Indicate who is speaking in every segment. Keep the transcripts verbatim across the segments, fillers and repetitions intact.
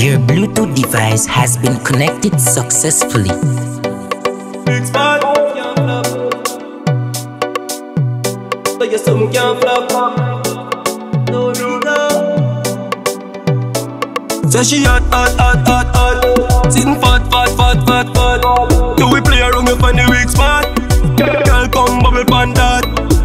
Speaker 1: Your Bluetooth device has been connected successfully.
Speaker 2: Big spot, can't flop. So you something can't flop. No, no, no. Say she hot, hot, hot, hot, hot. Sitting fat, fat, fat, fat, fat. Do we play around you find the weak spot? Girl, come bubble pan that.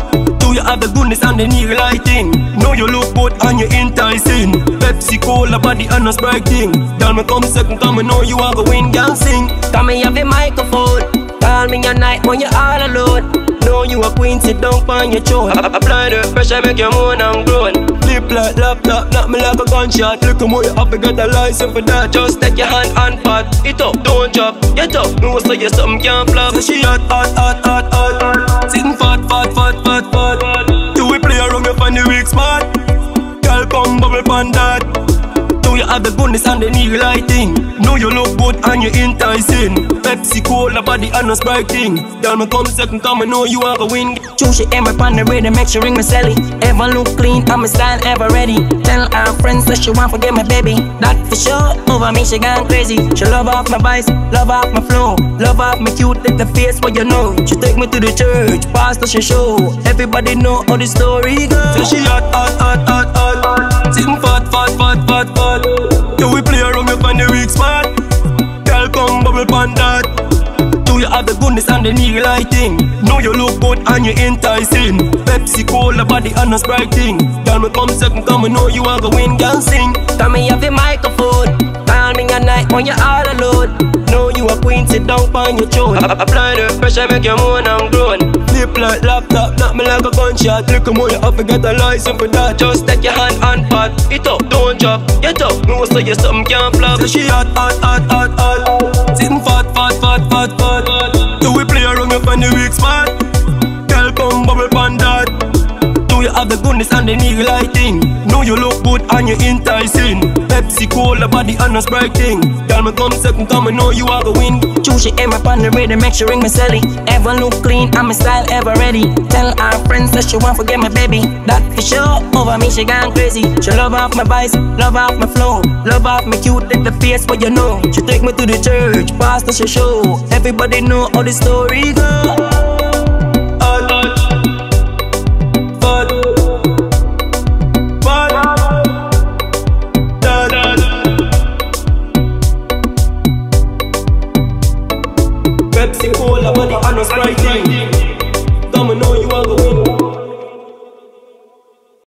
Speaker 2: Do you have the goodness and the need lighting? Know you look good and you enticing. Pepsi, Cola, body and a Sprite thing. Tell me come second, come and know you are going girl sing.
Speaker 3: Come me have a microphone. Call me at night when you're all alone. Know you a queen, sit down on your throne.
Speaker 2: Apply the pressure, make you moan and groan. Flip like laptop, knock me like a gunshot. Look at more, you have to get a license for that.
Speaker 3: Just take your hand and pat it up, don't drop, get up.
Speaker 2: No so you something can't flop. So she hot, hot, hot, hot, hot. Sitting fat, fat, fat, fat, fat. Do we play around you find the weak spot? Girl, come bubble pan that. Do you have the goodness and the need lighting? Know you look good and you enticing. Pepsi, Cola, body and a Sprite thing. Tell me come second, come and know you are a win.
Speaker 3: Choose she ever on the rhythm, make sure ring me selly. Ever look clean, I'm a style ever ready. Tell our friends that she want forget my baby. That for sure, over me she gone crazy. She love off my voice, love off my flow, love off my cute little face, what you know. She take me to the church, pastor she show. Everybody know how the story goes.
Speaker 2: So she hot, hot, hot, hot, hot. Sitting fat, fat, fat, fat, fat. Do we play around you find the weak spot? Girl, come bubble pan that. Do you have the goodness and the need lighting? Know you look good and you enticing. Pepsi, Cola, body and a Sprite thing. Tell me come second, come and know you are going girl sing.
Speaker 3: Come me have a microphone. Call me at night when you're all alone. Know you a queen, sit down on your throne.
Speaker 2: Apply the pressure, make you moan and groan. Flip like laptop, knock me like a gunshot. Look at more, you have to get a license for that.
Speaker 3: Just take your hand and pat it up, don't drop, get up.
Speaker 2: No so you something can't flop. So she hot, hot, hot, hot, hot. Sitting fat, fat, fat, fat, fat. Do we play around you find the weak spot? Girl, come bubble pan that. Do you have the goodness and the need lighting? Know you look good and you enticing. Pepsi, Cola, body and a Sprite thing. Tell me come second, come and know you are the win.
Speaker 3: Choose she ever on the rhythm, make sure ring me selly. Ever look clean, I'm a style ever ready. Tell our friends that she want forget my baby. That for sure, over me she gone crazy. She love off my voice, love off my flow, love off my cute little face, what you know. She take me to the church, pastor she show. Everybody know how the story goes.